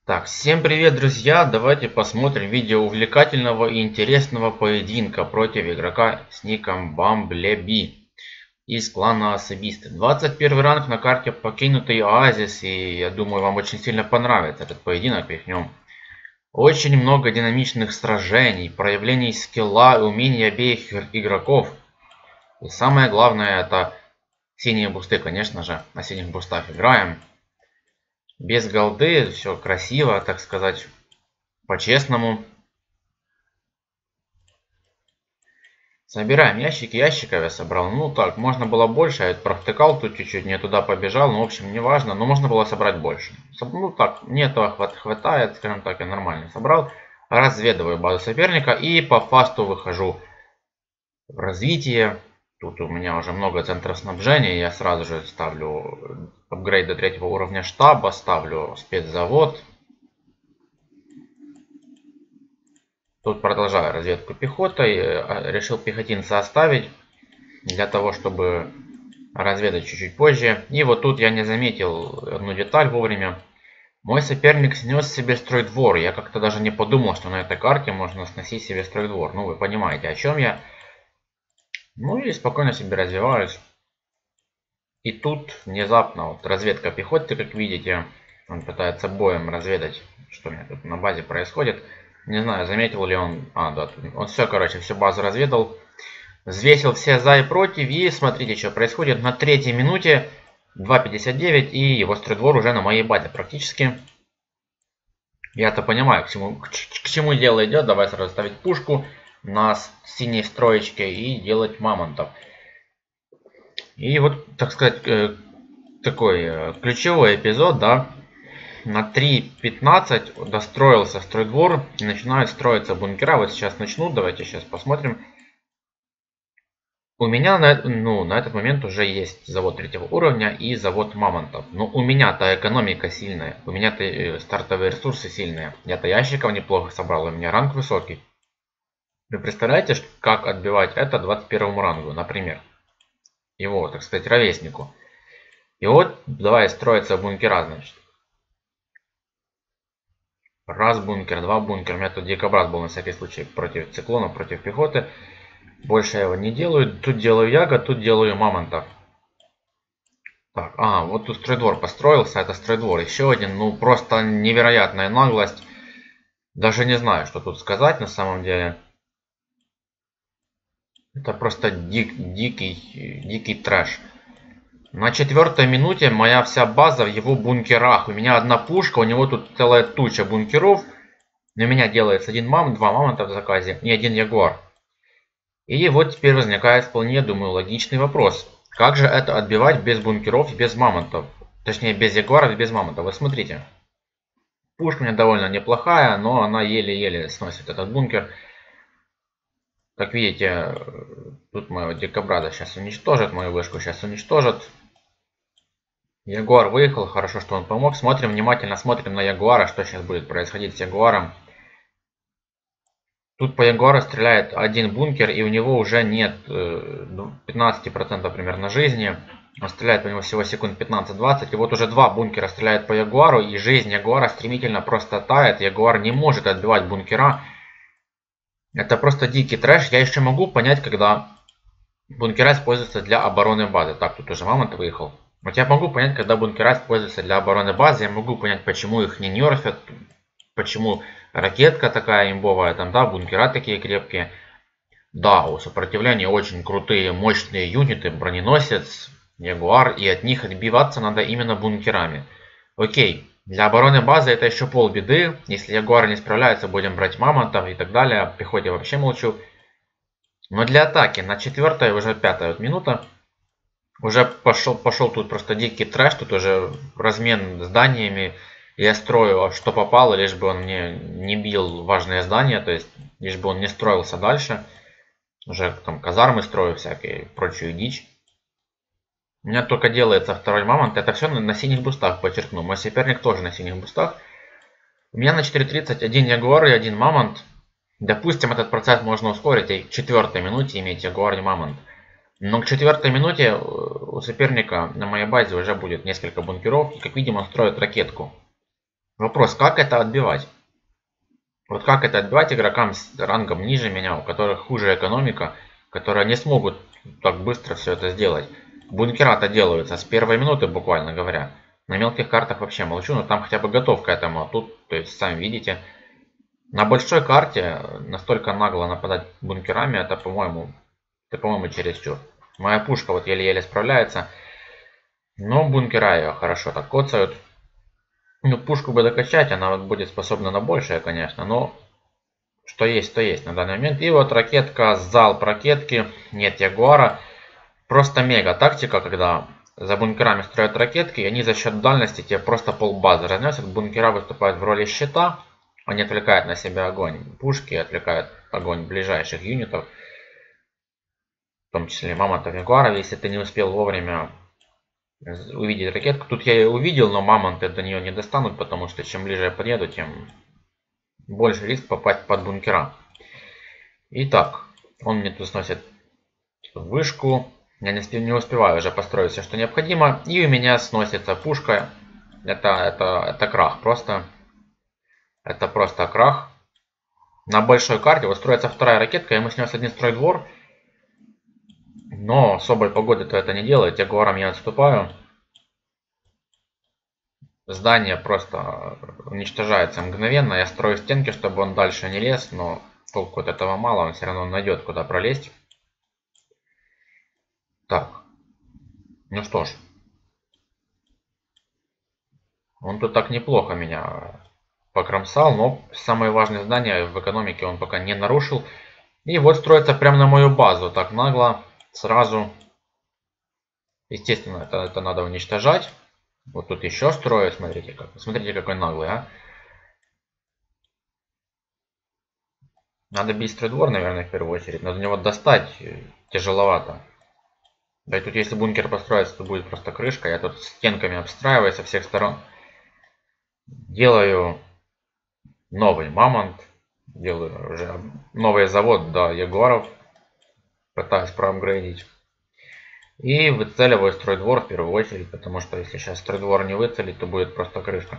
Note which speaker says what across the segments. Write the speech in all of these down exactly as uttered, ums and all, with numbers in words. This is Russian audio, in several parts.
Speaker 1: Так, всем привет, друзья! Давайте посмотрим видео увлекательного и интересного поединка против игрока с ником Бамблеби из клана Особисты. двадцать первый ранг на карте Покинутый Оазис, и я думаю, вам очень сильно понравится этот поединок, ведь в нем очень много динамичных сражений, проявлений скилла и умений обеих игроков. И самое главное, это синие бусты, конечно же, на синих бустах играем. Без голды, все красиво, так сказать, по-честному. Собираем ящики. Ящиков я собрал. Ну так, можно было больше. Я провтыкал тут чуть-чуть, не туда побежал. Ну, в общем, не важно. Но можно было собрать больше. Ну так, мне этого хватает, скажем так, я нормально собрал. Разведываю базу соперника и по фасту выхожу в развитие. Тут у меня уже много центров снабжения. Я сразу же ставлю апгрейд до третьего уровня штаба. Ставлю спецзавод. Тут продолжаю разведку пехотой. Решил пехотинца оставить. Для того, чтобы разведать чуть-чуть позже. И вот тут я не заметил одну деталь вовремя. Мой соперник снес себе стройдвор. Я как-то даже не подумал, что на этой карте можно сносить себе стройдвор. Ну, вы понимаете, о чем я. Ну и спокойно себе развиваюсь. И тут внезапно вот разведка пехоты, как видите. Он пытается боем разведать, что у меня тут на базе происходит. Не знаю, заметил ли он... А, да, он все, короче, всю базу разведал. Взвесил все за и против. И смотрите, что происходит. На третьей минуте два пятьдесят девять. И его стройдвор уже на моей базе практически. Я-то понимаю, к чему, к, к чему дело идет. Давай сразу ставить пушку на синей строечке и делать мамонтов. И вот, так сказать, такой ключевой эпизод, да. На три пятнадцать достроился стройдвор и начинают строиться бункера. Вот сейчас начнут, давайте сейчас посмотрим. У меня на, ну, на этот момент уже есть завод третьего уровня и завод мамонтов. Но у меня-то экономика сильная, у меня-то стартовые ресурсы сильные. Я-то ящиков неплохо собрал, у меня ранг высокий. Вы представляете, как отбивать это двадцать первому рангу, например? Его, так сказать, ровеснику. И вот, давай строиться бункера, значит. Раз бункер, два бункера. У меня тут дикобраз был на всякий случай против циклона, против пехоты. Больше я его не делаю. Тут делаю ягод, тут делаю мамонтов. Так, а, вот тут стройдвор построился. Это стройдвор. Еще один, ну просто невероятная наглость. Даже не знаю, что тут сказать на самом деле. Это просто дик, дикий, дикий трэш. На четвертой минуте моя вся база в его бункерах. У меня одна пушка, у него тут целая туча бункеров. У меня делается один мамонт, два мамонта в заказе и один ягуар. И вот теперь возникает вполне, думаю, логичный вопрос. Как же это отбивать без бункеров и без мамонтов? Точнее, без ягуаров и без мамонтов. Вот смотрите. Пушка у меня довольно неплохая, но она еле-еле сносит этот бункер. Как видите, тут моего дикобраза сейчас уничтожит, мою вышку сейчас уничтожит. Ягуар выехал, хорошо, что он помог. Смотрим внимательно, смотрим на ягуара, что сейчас будет происходить с ягуаром. Тут по ягуару стреляет один бункер, и у него уже нет пятнадцати процентов примерно жизни. Он стреляет по нему всего секунд пятнадцать-двадцать. И вот уже два бункера стреляют по ягуару, и жизнь ягуара стремительно просто тает. Ягуар не может отбивать бункера. Это просто дикий трэш. Я еще могу понять, когда бункера используются для обороны базы. Так, тут уже мамонт выехал. Вот я могу понять, когда бункера используются для обороны базы. Я могу понять, почему их не нерфят. Почему ракетка такая имбовая. Там, да, бункера такие крепкие. Да, у сопротивления очень крутые, мощные юниты. Броненосец, ягуар. И от них отбиваться надо именно бункерами. Окей. Для обороны базы это еще полбеды. Если ягуары не справляются, будем брать мамонтов и так далее. О пехоте вообще молчу. Но для атаки на четвертой, уже пятая вот минута. Уже пошел, пошел тут просто дикий трэш. Тут уже размен зданиями. Я строю, что попало, лишь бы он мне не бил важные здания. То есть, лишь бы он не строился дальше. Уже там казармы строю, всякие, прочую дичь. У меня только делается второй мамонт. Это все на, на синих бустах, подчеркну. Мой соперник тоже на синих бустах. У меня на четыре тридцать один ягуар и один мамонт. Допустим, этот процесс можно ускорить и к четвертой минуте иметь ягуар и мамонт. Но к четвертой минуте у соперника на моей базе уже будет несколько бункеров. И как видим, он строит ракетку. Вопрос, как это отбивать? Вот как это отбивать игрокам с рангом ниже меня, у которых хуже экономика, которые не смогут так быстро все это сделать? Бункера-то делаются с первой минуты, буквально говоря. На мелких картах вообще молчу, но там хотя бы готов к этому. А тут, то есть, сами видите, на большой карте настолько нагло нападать бункерами, это, по-моему, это, по-моему, чересчур. Моя пушка вот еле-еле справляется. Но бункера ее хорошо так коцают. Ну, пушку бы докачать, она вот будет способна на большее, конечно, но что есть, то есть на данный момент. И вот ракетка, залп ракетки, нет ягуара. Просто мега тактика, когда за бункерами строят ракетки, и они за счет дальности тебе просто полбазы разносят. Бункера выступают в роли щита, они отвлекают на себя огонь пушки, отвлекают огонь ближайших юнитов, в том числе мамонтов ягуаров, если ты не успел вовремя увидеть ракетку. Тут я ее увидел, но мамонты до нее не достанут, потому что чем ближе я подъеду, тем больше риск попасть под бункера. Итак, он мне тут сносит вышку. Я не успеваю уже построить все, что необходимо. И у меня сносится пушка. Это, это, это крах просто. Это просто крах. На большой карте вот строится вторая ракетка. Я ему снес один стройдвор. Но особой погоды-то это не делает. Ягуаром я отступаю. Здание просто уничтожается мгновенно. Я строю стенки, чтобы он дальше не лез. Но толку от этого мало. Он все равно найдет, куда пролезть. Так. Ну что ж. Он тут так неплохо меня покромсал. Но самые важные здания в экономике он пока не нарушил. И вот строится прямо на мою базу. Так нагло. Сразу. Естественно, это, это надо уничтожать. Вот тут еще строю. Смотрите, как, смотрите, какой наглый, а. Надо бить стройдвор, наверное, в первую очередь. Надо него достать. Тяжеловато. Да и тут, если бункер построится, то будет просто крышка. Я тут стенками обстраиваю со всех сторон. Делаю новый мамонт. Делаю уже новый завод до ягуаров. Пытаюсь проапгрейдить. И выцеливаю стройдвор в первую очередь, потому что если сейчас стройдвор не выцелить, то будет просто крышка.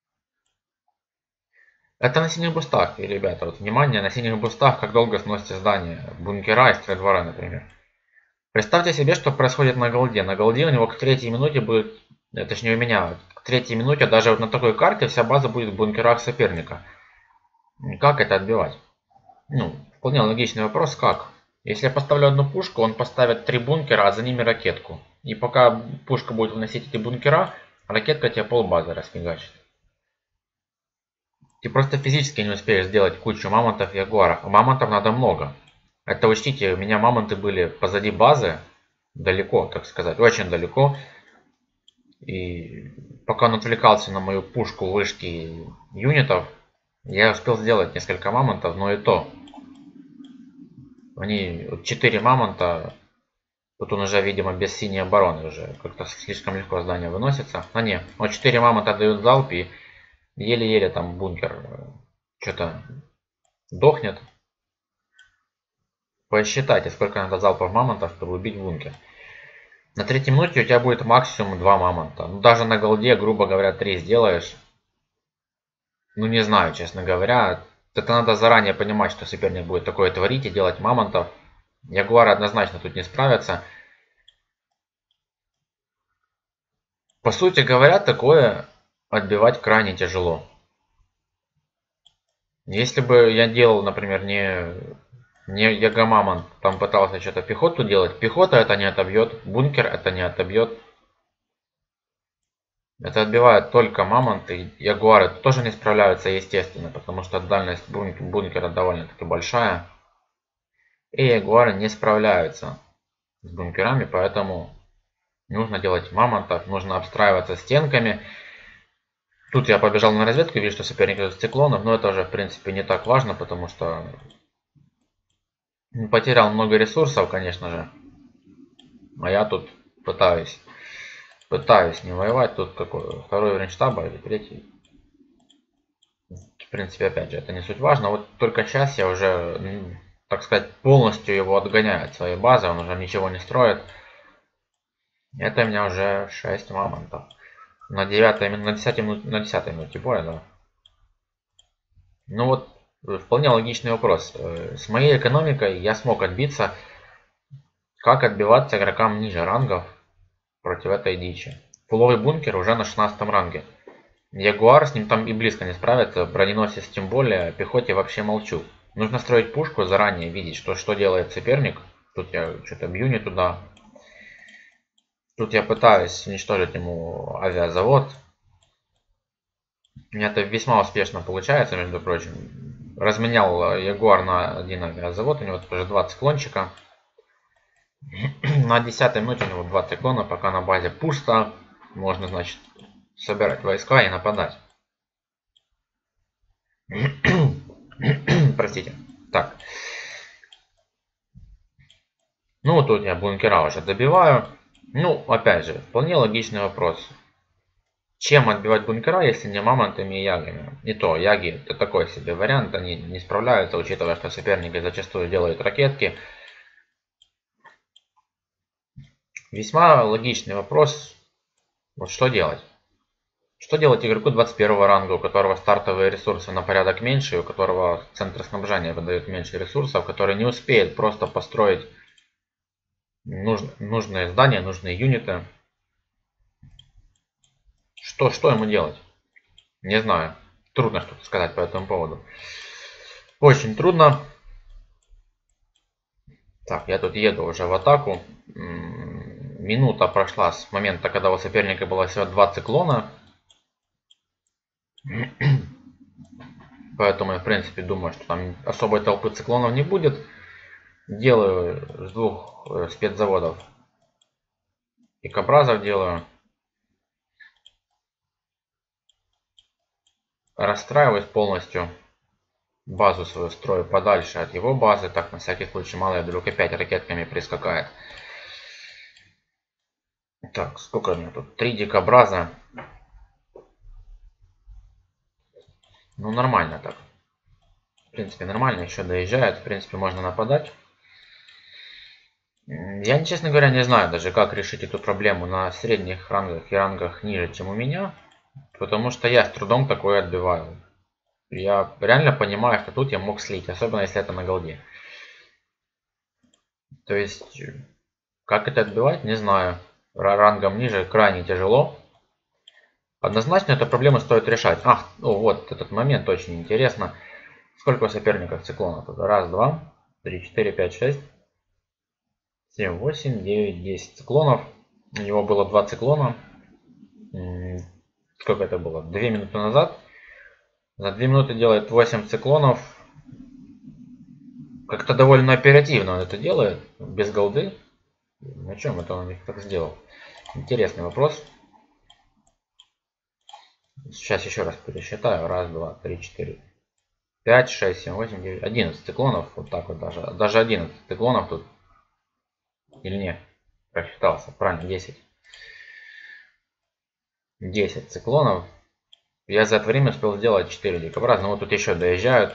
Speaker 1: Это на синих бустах, и ребята, вот внимание, на синих бустах как долго сносите здание, бункера и стройдвора, например. Представьте себе, что происходит на голде. На голде у него к третьей минуте будет, точнее у меня, к третьей минуте даже вот на такой карте вся база будет в бункерах соперника. Как это отбивать? Ну, вполне логичный вопрос, как? Если я поставлю одну пушку, он поставит три бункера, а за ними ракетку. И пока пушка будет выносить эти бункера, ракетка тебе полбазы расфигачит. Ты просто физически не успеешь сделать кучу мамонтов и ягуаров. А мамонтов надо много. Это учтите, у меня мамонты были позади базы, далеко, так сказать, очень далеко. И пока он отвлекался на мою пушку вышки юнитов, я успел сделать несколько мамонтов, но и то. Они четыре мамонта. Тут он уже, видимо, без синей обороны уже. Как-то слишком легко здание выносится. А не, вот четыре мамонта дают залп и еле-еле там бункер что-то дохнет. Посчитайте, сколько надо залпов мамонтов, чтобы убить бункер. На третьей минуте у тебя будет максимум два мамонта. Ну, даже на голде, грубо говоря, три сделаешь. Ну, не знаю, честно говоря. Это надо заранее понимать, что соперник будет такое творить и делать мамонтов. Ягуары однозначно тут не справятся. По сути говоря, такое отбивать крайне тяжело. Если бы я делал, например, не, не ягомамонт, там пытался что-то пехоту делать, пехота это не отобьет, бункер это не отобьет. Это отбивают только мамонты, ягуары тоже не справляются, естественно, потому что дальность бункера довольно-таки большая. И ягуары не справляются с бункерами, поэтому нужно делать мамонтов, нужно обстраиваться стенками. Тут я побежал на разведку, вижу, что соперник идет с циклонов, но это уже в принципе не так важно, потому что потерял много ресурсов, конечно же. А я тут пытаюсь, пытаюсь не воевать. Тут какой второй уровень штаба или третий. В принципе, опять же, это не суть важно. Вот только сейчас я уже, так сказать, полностью его отгоняю от своей базы. Он уже ничего не строит. Это у меня уже шесть мамонтов. На девятой, на десятой минуте, на десятой минуте боя, да. Ну вот, вполне логичный вопрос. С моей экономикой я смог отбиться. Как отбиваться игрокам ниже рангов против этой дичи? Фуловый бункер уже на шестнадцатом ранге. Ягуар с ним там и близко не справится, броненосец тем более, о пехоте вообще молчу. Нужно строить пушку, заранее видеть, что, что делает соперник. Тут я что-то бью не туда. Тут я пытаюсь уничтожить ему авиазавод. У меня это весьма успешно получается, между прочим. Разменял Ягуар на один авиазавод, у него тоже два циклончика. На десятой минуте у него два циклона, пока на базе пусто. Можно, значит, собирать войска и нападать. Простите. Так. Ну, тут я бункера уже добиваю. Ну, опять же, вполне логичный вопрос. Чем отбивать бункера, если не мамонтами и ягами? И то, яги это такой себе вариант, они не справляются, учитывая, что соперники зачастую делают ракетки. Весьма логичный вопрос. Вот что делать? Что делать игроку двадцать первого ранга, у которого стартовые ресурсы на порядок меньше, у которого центр снабжения выдает меньше ресурсов, который не успеет просто построить нуж, нужные здания, нужные юниты? Что, что ему делать? Не знаю. Трудно что-то сказать по этому поводу. Очень трудно. Так, я тут еду уже в атаку. Минута прошла с момента, когда у соперника было всего два циклона. Поэтому я, в принципе, думаю, что там особой толпы циклонов не будет. Делаю с двух спецзаводов дикобразов делаю. Расстраиваюсь полностью. Базу свою строю подальше от его базы. Так, на всякий случай, мало ли, вдруг опять ракетками прискакает. Так, сколько у меня тут? Три дикобраза. Ну, нормально так. В принципе, нормально. Еще доезжает. В принципе, можно нападать. Я, честно говоря, не знаю даже, как решить эту проблему на средних рангах и рангах ниже, чем у меня. Потому что я с трудом такое отбиваю. Я реально понимаю, что тут я мог слить. Особенно, если это на голде. То есть, как это отбивать, не знаю. Рангом ниже крайне тяжело. Однозначно эту проблему стоит решать. Ах, ну вот этот момент очень интересно. Сколько у соперников циклонов? Раз, два, три, четыре, пять, шесть, семь, восемь, девять, десять циклонов. У него было два циклона. Сколько это было? две минуты назад. За две минуты делает восемь циклонов. Как-то довольно оперативно он это делает. Без голды. На чем это он их так сделал? Интересный вопрос. Сейчас еще раз пересчитаю. Раз, два, три, четыре, пять, шесть, семь, восемь, девять, одиннадцать циклонов. Вот так вот даже. Даже одиннадцать циклонов тут. Или нет? Просчитался. Правильно, десять. десять циклонов. Я за это время успел сделать четыре дикобраза. Ну вот тут еще доезжают.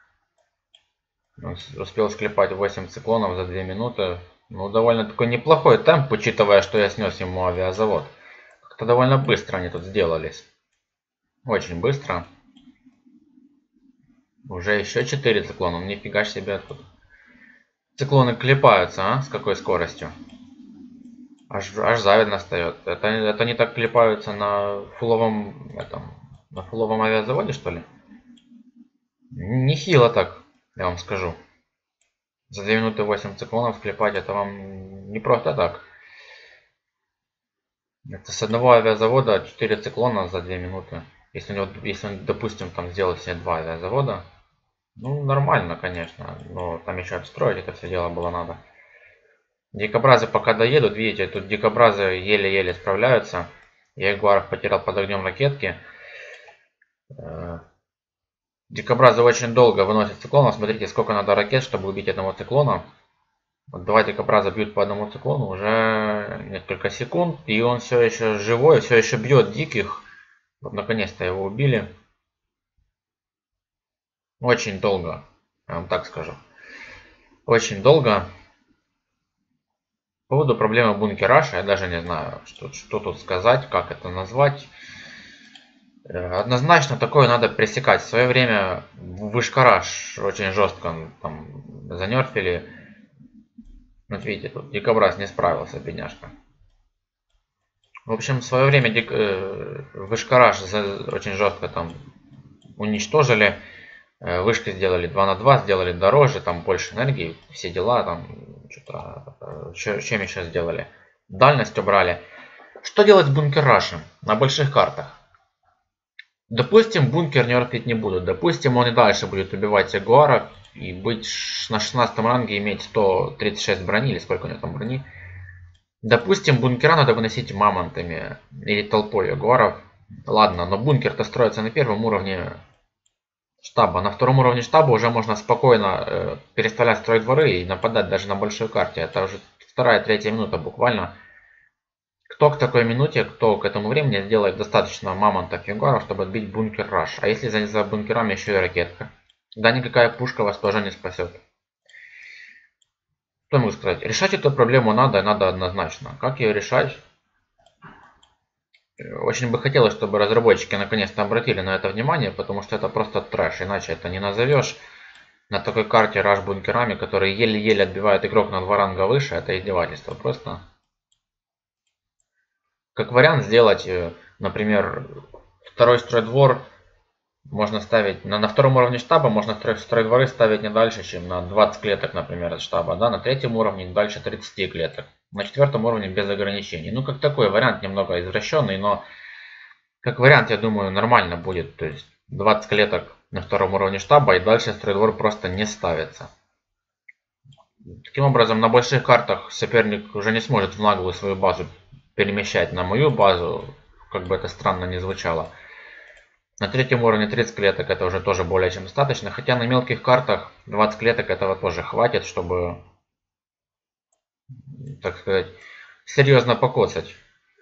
Speaker 1: Успел склепать восемь циклонов за две минуты. Ну, довольно такой неплохой темп, учитывая, что я снес ему авиазавод. Как-то довольно быстро они тут сделались. Очень быстро. Уже еще четыре циклона. Нифига себе тут. Циклоны клепаются, а? С какой скоростью? Аж, аж завидно встает. Это, это они так клепаются на фуловом, этом, на фуловом авиазаводе, что ли? Нехило так, я вам скажу. За две минуты восемь циклонов клепать, это вам не просто так. Это с одного авиазавода четыре циклона за две минуты. Если, у него, если он, допустим, там сделал себе два авиазавода, ну, нормально, конечно. Но там еще отстроить это все дело было надо. Дикобразы пока доедут, видите, тут дикобразы еле-еле справляются. Я ягуаров потерял под огнем ракетки. Дикобразы очень долго выносят циклонов. Смотрите, сколько надо ракет, чтобы убить одного циклона. Вот два дикобраза бьют по одному циклону уже несколько секунд. И он все еще живой, все еще бьет диких. Вот наконец-то его убили. Очень долго, я вам так скажу. Очень долго. По поводу проблемы бункераша, я даже не знаю, что, что тут сказать, как это назвать. Однозначно такое надо пресекать. В свое время Вышкараш очень жестко там занерфили. Вот видите, тут Дикобраз не справился, бедняжка. В общем, в свое время Дик... Вышкараш очень жестко там уничтожили. Вышки сделали два на два, сделали дороже, там больше энергии, все дела, там что-то, чем еще сделали. Дальность убрали. Что делать с бункер-рашем на больших картах? Допустим, бункер нерфить не будут. Допустим, он и дальше будет убивать ягуаров и быть на шестнадцатом ранге иметь сто тридцать шесть брони, или сколько у него там брони. Допустим, бункера надо выносить мамонтами или толпой ягуаров. Ладно, но бункер-то строится на первом уровне штаба. На втором уровне штаба уже можно спокойно э, переставлять стройдворы и нападать даже на большой карте. Это уже вторая, третья минута буквально. Кто к такой минуте, кто к этому времени сделает достаточно мамонтов ягуаров, чтобы отбить бункер раш. А если за, за бункерами еще и ракетка? Да никакая пушка вас тоже не спасет. Что я могу сказать? Решать эту проблему надо, надо однозначно. Как ее решать? Очень бы хотелось, чтобы разработчики наконец-то обратили на это внимание, потому что это просто трэш, иначе это не назовешь. На такой карте раш бункерами, которые еле-еле отбивают игрок на два ранга выше, это издевательство просто. Как вариант сделать, например, второй стройдвор можно ставить, на, на втором уровне штаба можно стройдворы ставить не дальше, чем на двадцать клеток, например, от штаба, да, на третьем уровне не дальше тридцати клеток. На четвертом уровне без ограничений. Ну, как такой вариант немного извращенный, но как вариант, я думаю, нормально будет. То есть двадцать клеток на втором уровне штаба и дальше стройдвор просто не ставится. Таким образом, на больших картах соперник уже не сможет в наглую свою базу перемещать на мою базу, как бы это странно ни звучало. На третьем уровне тридцать клеток это уже тоже более чем достаточно. Хотя на мелких картах двадцать клеток этого тоже хватит, чтобы, так сказать, серьезно покоцать.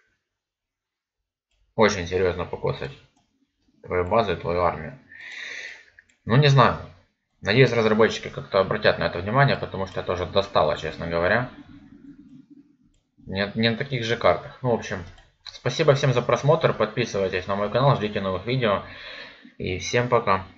Speaker 1: Очень серьезно покоцать твою базу и твою армию. Ну, не знаю. Надеюсь, разработчики как-то обратят на это внимание, потому что это уже достало, честно говоря. Не, не на таких же картах. Ну, в общем, спасибо всем за просмотр. Подписывайтесь на мой канал, ждите новых видео. И всем пока.